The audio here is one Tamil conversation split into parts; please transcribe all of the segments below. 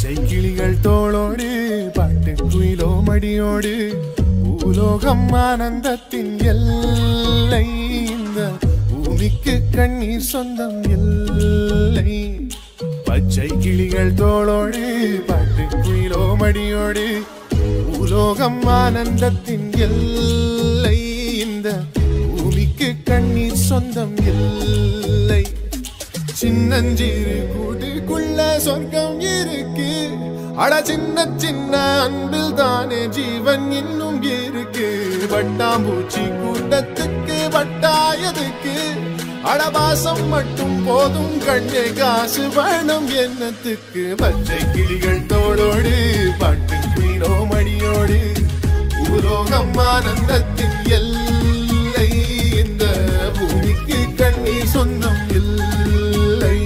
பச்சை கிளிகள் தோளோடு பாட்டு குயிலோ மடியோடு பூலோகம் ஆனந்தத்தின் எல்லை இந்த பூமிக்கு கண்ணீர் சொந்தம் இல்லை பச்சை கிளிகள் தோளோடு பாட்டு குயிலோ மடியோடு பூலோகம் ஆனந்தத்தின் எல்லை இந்த பூமிக்கு கண்ணீர் சொந்தம் இல்லை சின்னஞ்சிறு கூட்டுக்குள்ள சொர்க்கம் இருக்கு அட சின்ன சின்ன அன்பில் தானே ஜீவன் இன்னும் இருக்கு வட்டாம்பூச்சி கூட்டத்துக்கு வட்டாயதுக்கு அடவாசம் மட்டும் போதும் கண்ணே காசு வேணும் என்னத்துக்கு பச்சை கிளிகள் தோளோடு பாட்டு குயிலோ மடியோடு பூலோகம் ஆனந்தத்தின் எல்லை இந்த பூமிக்கு கண்ணீர் சொந்தம் இல்லை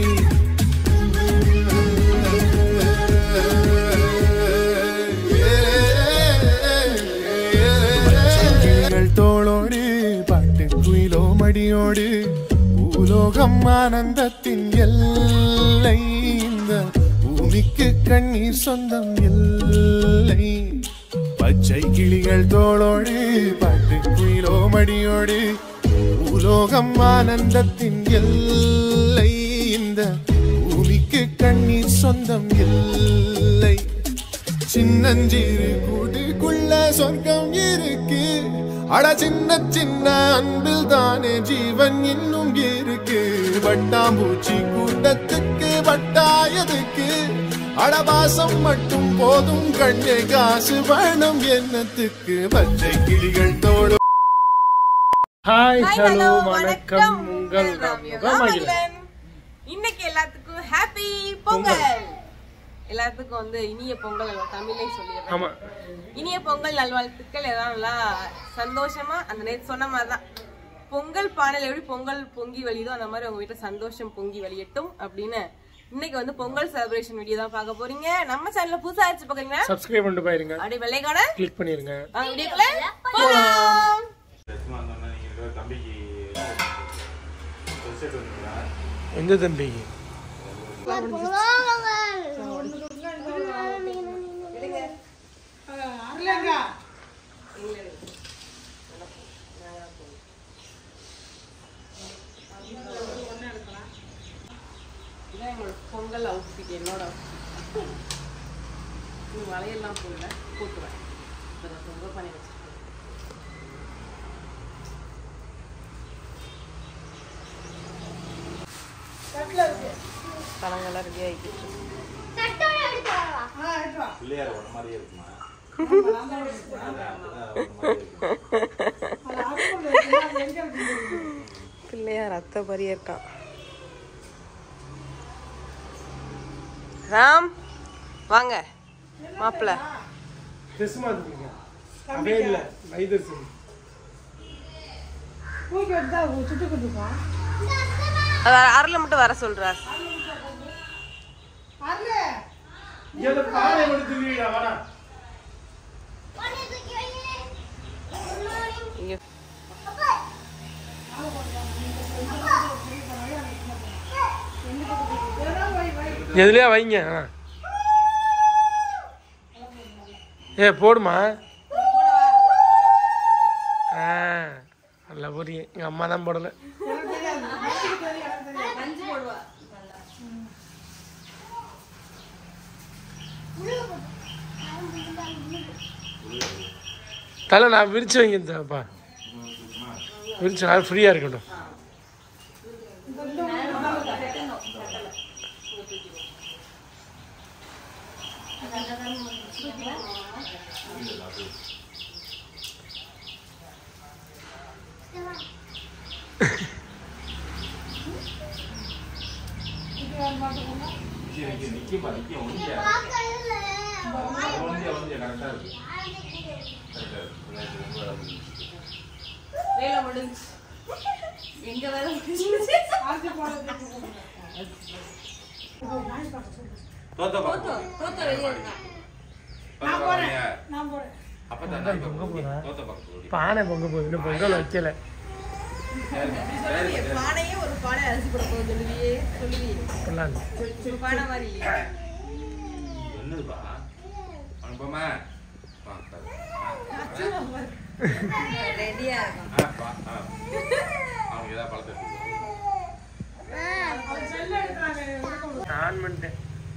தோளோடு பாட்டு குயிலோ மடியோடு பூலோகம் ஆனந்தத்தின் எல்லை இந்த பூமிக்கு கண்ணீர் சொந்தம் இல்லை பச்சை கிளிகள் தோளோடு பாட்டு குயிலோ மடியோடு பூலோகம் ஆனந்தத்தின் எல்லை இந்த பூமிக்கு கண்ணீர் சொந்தம் இல்லை சின்னஞ்சிறு கூட்டுக்குள்ள சொர்க்கம் இருக்கு அட சின்ன சின்ன அன்பில் தானே ஜீவன் இன்னும் இருக்கு வட்டாம்பூச்சி கூட்டத்துக்கு வட்டாயதுக்கு அடவாசம் மட்டும் போதும் கண்ணே காசு வேணும் என்னத்துக்கு பச்சை கிளிகள் தோடு ஹாய் ஹலோ வணக்கம் உங்கள் இன்னைக்கு எல்லாத்துக்கும் ஹாப்பி பொங்கல் எல்லாத்துக்கும் வந்து இனிய பொங்கல் தமிழே சொல்லிடுறேன் ஆமா இனிய பொங்கல் நல்வாழ்த்துக்கள் எதாவது சந்தோஷமா அந்த நேற்று சொன்ன மாதிரிதான் பொங்கல் பானையில் எப்படி பொங்கல் பொங்கி வழியுதோ அந்த மாதிரி உங்க வீட்டுல சந்தோஷம் பொங்கி வழியட்டும் அப்படின்னு இன்னைக்கு வந்து பொங்கல் செலிப்ரேஷன் வீடியோ தான் பார்க்க போறீங்க நம்ம சேனல்ல புதுசா ஆச்சு பாக்குறீங்கன்னா சப்ஸ்கிரைப் பண்ணிட்டு போயிருங்க அப்படியே வெள்ளைக்கான கிளிக் பண்ணிருங்க வீடியோக்குள்ள போலாம் எந்த தம்பிக்கு பொங்கல் அவுட்ஃபிட் என்னோட வளையெல்லாம் போடல போட்டுவேன் பொங்கல் பண்ணி வச்சிருக்கேன் பழங்கள்லாம் ரெடி ஆகிட்டு பிள்ளையார் அத்தை மாதிரியே இருக்கான் ராம் வாங்க மாப்பிள்ள அருளை மட்டும் வர சொல்றார் எதுலயா வைங்க ஏ போடுமா நல்லா போறீங்க எங்க அம்மா தான் போடல தலை நான் விரிச்சு வைங்கப்பா விரிச்சு நான் ஃப்ரீயா இருக்கட்டும் வேலை முடிஞ்சு எங்க வேலை பானை பொங்க போகுது பொங்கல் வைக்கல பானையே ஒரு பானை அரிசி போட போகுது சொல்லுவியே பானை மாதிரி இல்லையா ரெடியா இருக்கும். அவங்க ஏதாவது பழத்தை ஆன் பண்ணிட்டேன்.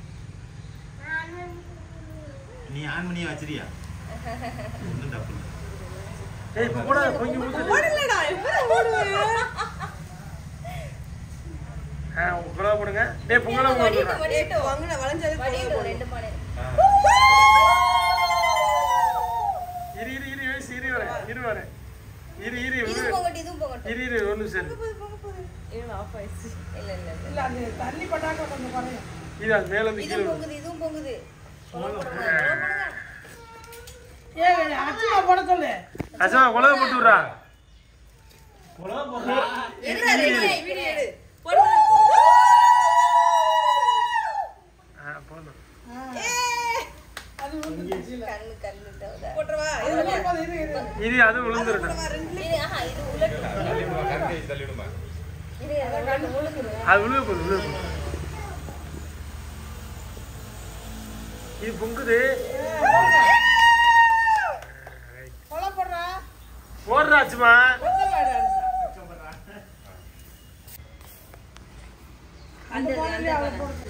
நீ ஆன் பண்ணி வச்சிரியா? ஒன்றும் தப்பு இல்லை. ஏய் இப்போ கூட பொங்கி ஊத்து. ஓடலடா, எப்போ ஓடுவேன்? பொங்கலா போடுங்க. டேய் பொங்கலா போடுங்க. வடிட்டு வாங்குன வளைஞ்சது வடிட்டு ரெண்டு பானை. இரு இரு இரு வயசு இரு வரேன். இரு வரேன். இரு இரு இது போங்கடி, இது போங்கடி. இரு இரு ஒரு நிமிஷம். இது ஆஃப் ஆயிடுச்சு. இல்ல இல்ல இல்ல. இல்ல அந்த தண்ணி பட்டாக்க கொஞ்சம் பாருங்க. இது அது மேல இருந்து கீழ போகுது, இதுவும் போகுது. ஏய் அச்சுமா போட சொல்லு. அச்சா உலக போட்டு விடுறா. உலக போடுறா. எடுடா ரெடி வீடியோ எடு. போடு. போடு. அது வந்து கண்ணு கண்ணு தவதா. போட்றவா? இரு அது விழுந்துறடா. இது இது உலட்டு. தள்ளிடுமா? இது அது உலக்குது. அது விழுக போகுது விழுக போகுது. இது பொங்குது. கொலை போடுறா. போடுறாச்சுமா. அந்த பானையில அவ போடு.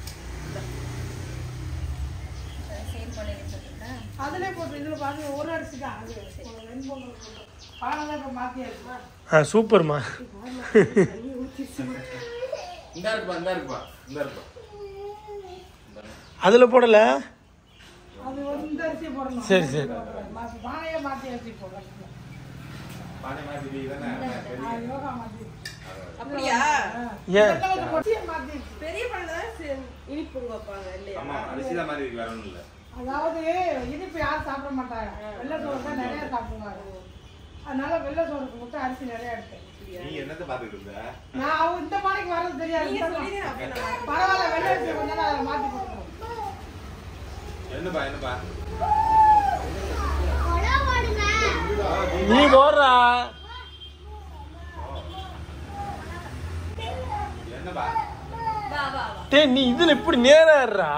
சேம் பண்ணி போட்டுட்டா. அதுலயே போட்டு இதுல பாருங்க ஒரு அரிசி தான் அது வெண்பொங்கல் போட்டு. பானை இப்ப மாத்தியாச்சுமா. சூப்பர்மா. இந்த இருக்குப்பா. அதுல போடல. அது இந்த அரிசி போடணும். சரி சரி. பானையே மாத்தி அரிசி போடலாம். பானை மாதிரி தானே யோகா மாத்தி. அப்படியா? ஏன் கொஞ்சம் பொடியா மாத்தி. பெரிய பண்ண இனிப்பு வைப்பாங்க இல்லையா? ஆமா அரிசி தான் மாதிரி வேற ஒன்றும் இல்லை. அதாவது இனிப்பு யாரும் சாப்பிட மாட்டாங்க. வெள்ளை சோறு தான் நிறைய சாப்பிடுவாங்க. அதனால வெள்ளை சோறுக்கு மட்டும் அரிசி நிறைய எடுத்தேன். நீ என்னத்தை பார்த்துட்டு இருந்த? நான் அவங்க இந்த பானைக்கு வர்றது தெரியாது. பரவாயில்ல வெள்ளை அரிசி கொஞ்ச நேரம் அதை மாத்தி போட்டுருவோம். என்னப்பா நீ போடுறா. என்னப்பா வா வா வா. டேய் நீ இதுல இப்படி நேராடுறா.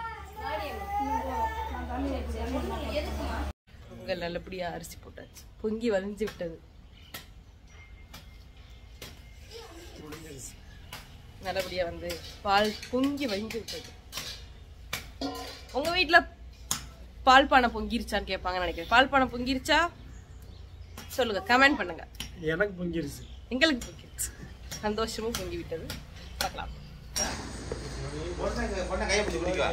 பொங்கல் நல்லபடியா அரிசி போட்டாச்சு. பொங்கி வளைஞ்சு விட்டது. நல்லபடியா வந்து பால் பொங்கி வழிஞ்சு விட்டது. உங்க வீட்டுல பால் பானை பொங்கிருச்சான்னு கேட்பாங்கன்னு நினைக்கிறேன். பால் பானை பொங்கிருச்சா சொல்லுங்க, கமெண்ட் பண்ணுங்க. எனக்கு பொங்கிருச்சு. எங்களுக்கு பொங்கிருச்சு. சந்தோஷமும் பொங்கி விட்டது. பார்க்கலாம். கையை பிடிச்சி குடிக்கவா?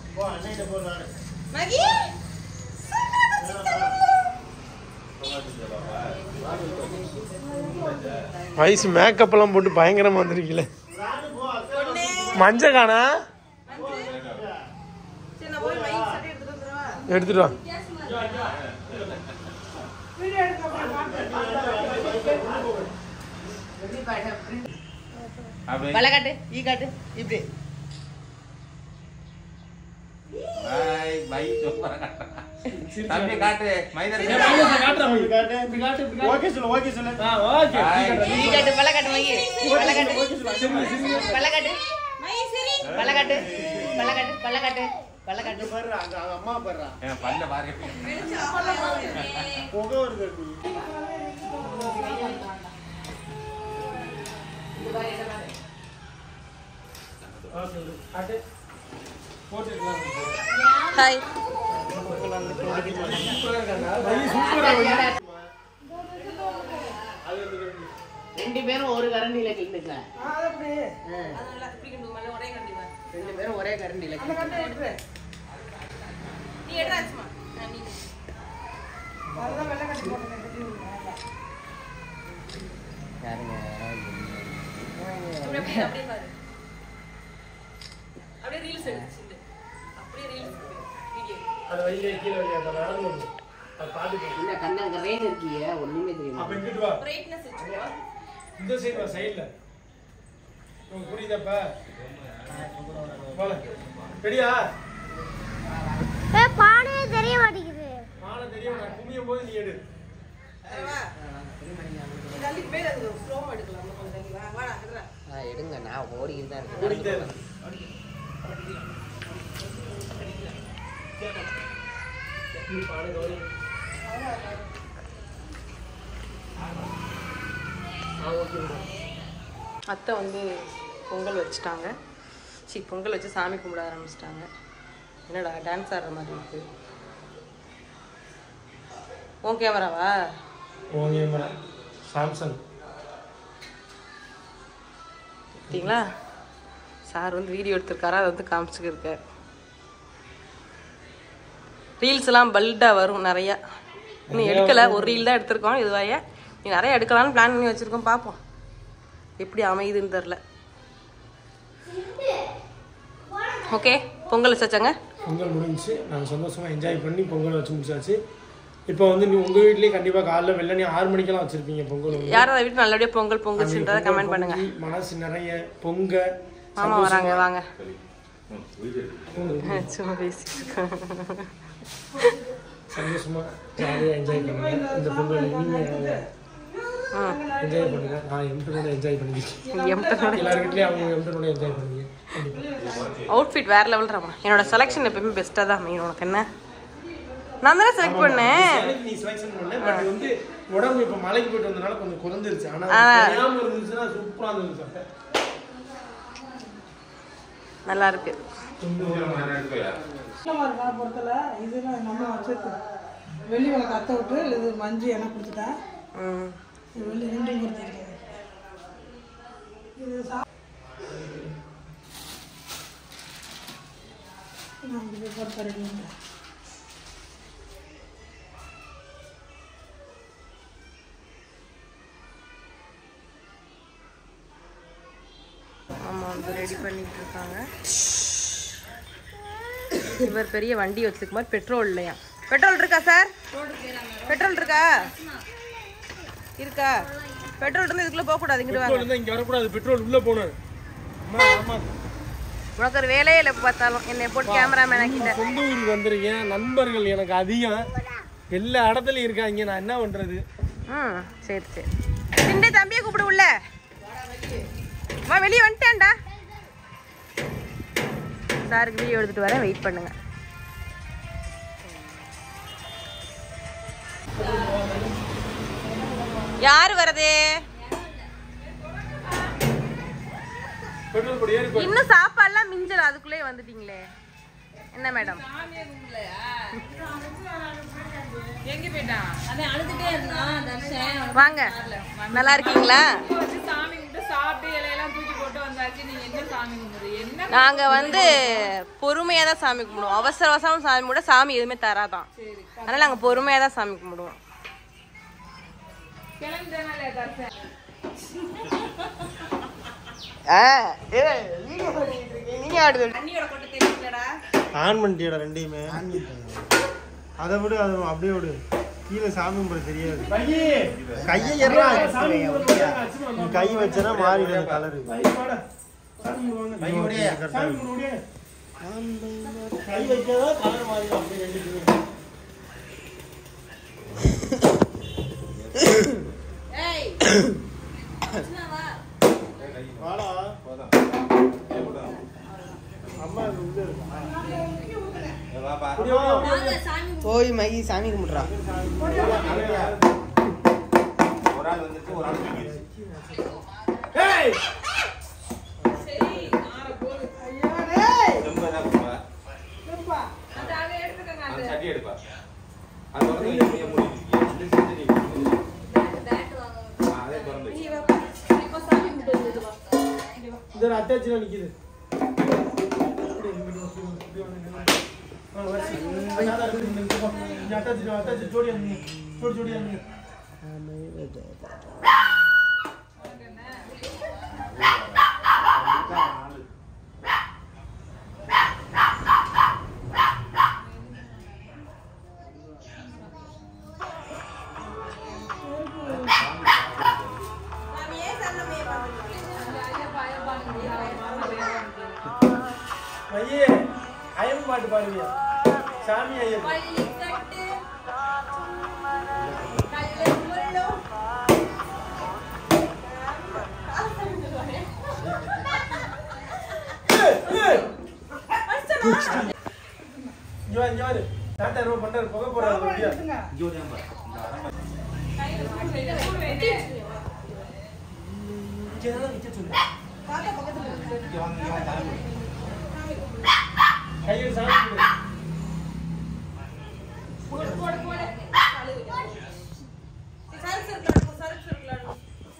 வயசு மேக்கப் எல்லாம் போட்டு பயங்கரமா வந்திருக்கீங்களே. மஞ்ச காணா எடுத்துட்டு வா. வலகாட்டு ஈ காட்டு இப்படி. பை சூப்பரா காட்டுறா. தம்பி காட்டு மைதர் ஓகே சொல்லு ஓகே சொல்லு. ஓகே ஈ காட்டு வலகாட்டு மகி வலகாட்டு வலகாட்டு வலகாட்டு வலகாட்டு வலகாட்டு வலகாட்டு பாரு அங்க அம்மா பாருடா. என் பல்ல பாரு. புகை வருது. ஓகே காட்டு போட்டுக்கலாம். ஹாய் ரெண்டு பேரும் ஒரு கரண்டியில கிண்டுங்க. அது அப்படி ரெண்டு பேரும் ஒரே கரண்டியில அந்த கட்டை எடுத்து. நீ எடுறாச்சுமா. அதுதான் வெள்ளை கட்டி போட்டுருக்கேன். யாருங்க? அப்படியே பாரு. அப்படியே ரீல்ஸ் எடுத்து அப்படியே ரீல்ஸ் வீடியோ. அது வழியிலே கீழே வழியா நடந்து வந்து அது பாத்துட்டு. இந்த கண்ணங்க ரெயின் இருக்கியே ஒண்ணுமே தெரியுமா? அப்ப இங்கிட்டு வா. பிரைட்னஸ் வச்சுக்கோ. இந்த சைடு வா சைடுல. உங்களுக்கு புரியுதாப்பா? போல. ரெடியா? பானையே தெரிய மாட்டேங்குது. மாலை தெரியும் நான் குமியும் போது நீ எடு. வா. தள்ளி பேர் அது ஸ்லோ எடுக்கலாம். கொஞ்சம் தள்ளி வா. வாடா எடுறா. எடுங்க நான் ஓடிக்கிட்டு தான் ஓடிட்டே இருக்கேன். நீ பாடு கௌரி. அத்தை வந்து பொங்கல் வச்சுட்டாங்க. பொங்கல் வச்சு சாமி கும்பிட ஆரம்பிச்சிட்டாங்க. என்னடா டான்ஸ் ஆடுற மாதிரி இருக்கு. உன் கேமராவா? உன் கேமரா சாம்சங். பார்த்தீங்களா, சார் வந்து வீடியோ எடுத்திருக்காரா, அதை வந்து காமிச்சுக்கிருக்கார். ரீல்ஸ்லாம் பல்டாக வரும் நிறையா. இன்னும் எடுக்கலை, ஒரு ரீல் தான் எடுத்திருக்கோம். இதுவாய நீ நிறைய எடுக்கலான்னு பிளான் பண்ணி வச்சுருக்கோம். பார்ப்போம் எப்படி அமையுதுன்னு தெரில. ஓகே, பொங்கல் வச்சாச்சாங்க. பொங்கல் முடிஞ்சிச்சு. நாங்கள் சந்தோஷமாக என்ஜாய் பண்ணி பொங்கல் வச்சு முடிச்சாச்சு. இப்போ வந்து நீ உங்கள் வீட்லேயே கண்டிப்பாக காலைல வெள்ளனே 6 மணிக்கெல்லாம் வச்சுருப்பீங்க பொங்கல். யாராவது வீட்டு நல்லபடியாக பொங்கல் பொங்கல்ன்றதை கமெண்ட் பண்ணுங்க. மனசு நிறைய பொங்க. ஆமா வராங்க, வாங்க. சும்மா பேசிட்டு சந்தோஷமாக ஜாலியாக என்ஜாய் பண்ணுங்க இந்த பொங்கல். நீங்கள் என்ஜாய் பண்ணுங்க. நான் எம்டனோட என்ஜாய் பண்ணிக்கிறேன். எல்லார் வீட்லேயும் அவங்க எம்டனோட என்ஜாய் பண்ணுவீங்க. அவுட்ஃபிட் வேற லெவல் ராமா. என்னோட செலெக்ஷன் எப்பவுமே பெஸ்ட்டாக தான் அமையும். உனக்கு என்ன, நான் தானே செலக்ட் பண்ணேன். நீ செலக்ஷன் பண்ண. பட் வந்து உடம்பு இப்போ மலைக்கு போயிட்டு வந்தனால கொஞ்சம் குறைஞ்சிருச்சு. ஆனால் தெரியாமல் இருந்துச்சுன்னா சூப்பராக இருந்துச்சு. நல்லா இருக்கு. பொறுத்தல இதெல்லாம் நம்ம வச்சிருக்கோம். வெள்ளி விளக்கு அத்தை விட்டு இது மஞ்சு எனக்கு கொடுத்துட்டேன். வெள்ளி 2 கொடுத்துருக்கேன். இது ஆமாம், வந்து ரெடி பண்ணிட்டு இருக்காங்க. இவர் பெரிய வண்டி வச்சுக்குமார். பெட்ரோல் இல்லையா? பெட்ரோல் இருக்கா சார்? பெட்ரோல் இருக்கா? இருக்கா? பெட்ரோல் இருந்து இதுக்குள்ள போக கூடாது. இங்க வாங்க. இங்க வரக்கூடாது. பெட்ரோல் உள்ள போகணும். உனக்கு ஒரு வேலையே இல்லை. பார்த்தாலும் என்னை போட்டு கேமராமேன் ஆக்கிட்டேன். சொந்த ஊருக்கு வந்துருக்கேன். நண்பர்கள் எனக்கு அதிகம், எல்லா இடத்துலையும் இருக்காங்க. நான் என்ன பண்றது? சரி சரி. திண்டே தம்பியை கூப்பிடு உள்ள வா. வெளியே வந்துட்டேன்டா. சாருக்கு வீடியோ எடுத்துட்டு வரேன், வெயிட் பண்ணுங்க. யாரு வரது? இன்னும் சாப்பாடுலாம் மிஞ்சல, அதுக்குள்ளே வந்துட்டீங்களே. என்ன மேடம்? எங்க போயிட்டான்? அவன் அழுதுட்டே இருந்தான். தர்ஷன் வாங்க, நல்லா இருக்கீங்களா? சாமி கும்பிட்டு சாப்பிட்டு இலையெல்லாம் தூக்கி போட்டு வந்தாச்சு. நீங்க என்ன சாமி கும்பிடுது? என்ன நாங்க வந்து பொறுமையா தான் சாமி கும்பிடுவோம். அவசர அவசரம் சாமி கும்பிட சாமி எதுவுமே தராதான். அதனால நாங்க பொறுமையா தான் சாமி கும்பிடுவோம். கிளம்புதானே தர்ஷன்? ஆன் பண்ணிட்டியடா ரெண்டையுமே. அதை விடு, அது அப்படியே விடு. கீழே சாமி கும்பிட தெரியாது. கையை கை வச்சனா மாறிடும் கலரு. கை வைக்கதா கலர் மாறிடும். அப்படியே ரெண்டு போய் மைகி சாமி கும்பிடுறான். ஒரு ஆள் வந்துட்டு ஒரு ஆள் சட்டி எடுப்பா. அது அட்டாச்சில் நிற்கிது. அட்டாச்சி ஜோடியா ஜோடியா ஐயே ஐயம் பாட்டு பாடுவியா? சாமி ஐயம் பண்றாரு. புகை போறாரு. நிக்கிறதா நிக்க சொல்லு. தாத்தா பக்கத்துல இருக்கு. இங்க வாங்க, இங்க வாங்க, தலை போடு. கையில் சாமி கும்பிடு. போடு போடு போடு சருக்கு சருக்கு சருக்கு சருக்கு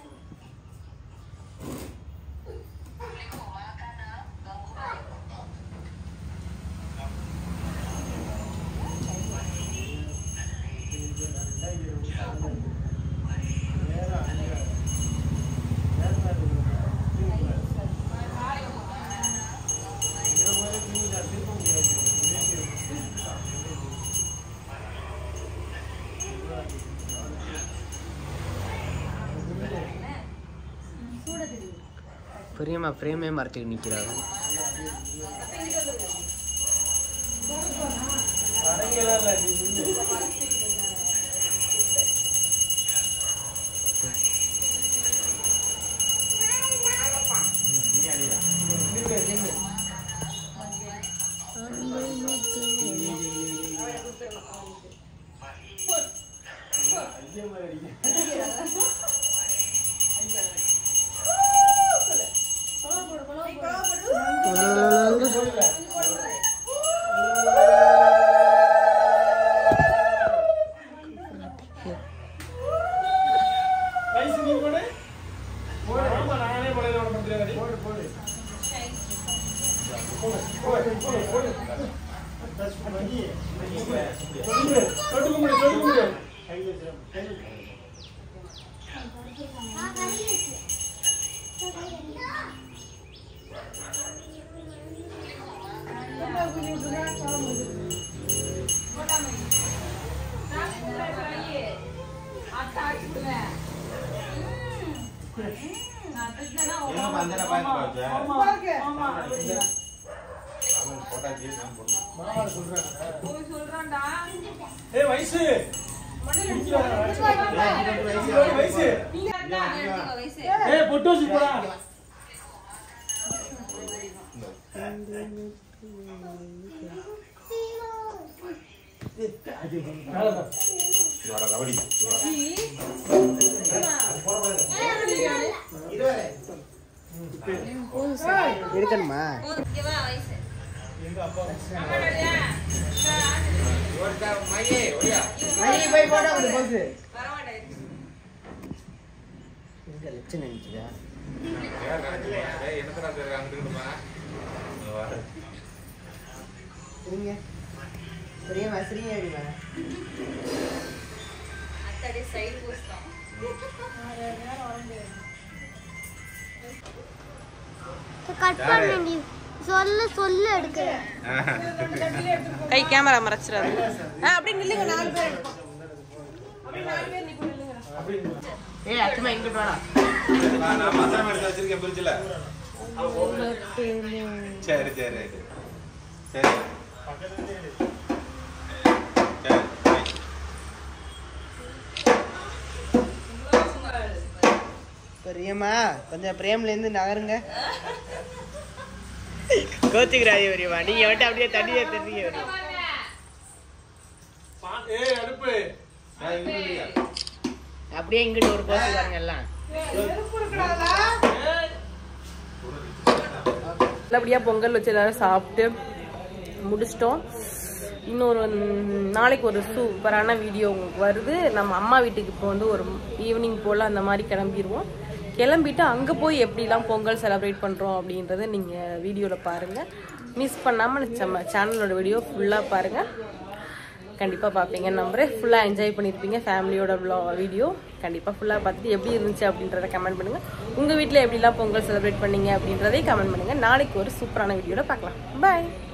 பெரியம்மா ஃப்ரேமே மறைச்சிட்டு நிற்கிறாங்க. அடங்கலாம் இல்ல நீ நின்னு. நீ அடிடா. நின்னு நின்னு. வயசு நீ போடு. போடு. ஆமா நானே போடுறேன் உனக்கு பண்றேன். போடு போடு. போடு போடு போடு. டச் பண்ணி. தொட்டு கும்பிடு தொட்டு கும்பிடு. என்னப்பா அந்தடா பாத்து பாத்து. பாருங்க. அவன் போட்டாச்சு நான் போடுறேன். மாமா சொல்றாங்க. போய் சொல்றான்டா. ஏய் வயசு. வயசு. ஏய் பொட்டு வச்சு போடா. இதோட கபடி. இருக்கணுமா? மணி போய் போட்டா ஒரு போஸ். இந்த லட்சம் நினைச்சதா? என்னடா பேர் அங்கிட்டுமா? சரிங்க. பெரியம்மா சரிங்க அடிமா. அத்தடி சைடு போஸ்ட் கட் பண்ணி சொல்ல எடுக்கிறேன். கை கேமரா மறைச்சிடாது. அப்படியே நில்லுங்க 4 பேர் எடுப்போம். அப்படியே 4 பேர் நிக்கு நில்லுங்க. ஏய் அச்சமா இங்கிட்டு வாடா. நான் மசாலா எடுத்து வச்சிருக்கேன் ஃப்ரிட்ஜ்ல. சரி சரி ரைட். சரி. பெரியம்மா கொஞ்சம் பிரேம்ல இருந்து நகருங்க. கோச்சுக்கிறாய் பெரியம்மா. நீங்க மட்டும் அப்படியே தண்ணியை தெரிஞ்சீங்க. ஏய் அடுப்பு. அப்படியே இங்கிட்டு ஒரு போஸ் பாருங்க எல்லாம். நல்லபடியாக பொங்கல் வச்சு எல்லாரும் சாப்பிட்டு முடிச்சிட்டோம். இன்னொரு நாளைக்கு ஒரு சூப்பரான வீடியோ உங்களுக்கு வருது. நம்ம அம்மா வீட்டுக்கு இப்போ வந்து ஒரு ஈவினிங் போல் அந்த மாதிரி கிளம்பிடுவோம். கிளம்பிட்டு அங்கே போய் எப்படிலாம் பொங்கல் செலிப்ரேட் பண்ணுறோம் அப்படின்றத நீங்கள் வீடியோவில் பாருங்கள். மிஸ் பண்ணாமல் நம்ம சேனலோட வீடியோ ஃபுல்லாக பாருங்கள். கண்டிப்பாக பார்ப்பீங்க. நம்புறேன் ஃபுல்லாக என்ஜாய் பண்ணியிருப்பீங்க. ஃபேமிலியோட வீடியோ கண்டிப்பாக ஃபுல்லாக பார்த்துட்டு எப்படி இருந்துச்சு அப்படின்றத கமெண்ட் பண்ணுங்கள். உங்கள் வீட்டில் எப்படிலாம் பொங்கல் செலிப்ரேட் பண்ணீங்க அப்படின்றதையும் கமெண்ட் பண்ணுங்கள். நாளைக்கு ஒரு சூப்பரான வீடியோவில் பார்க்கலாம். பாய்.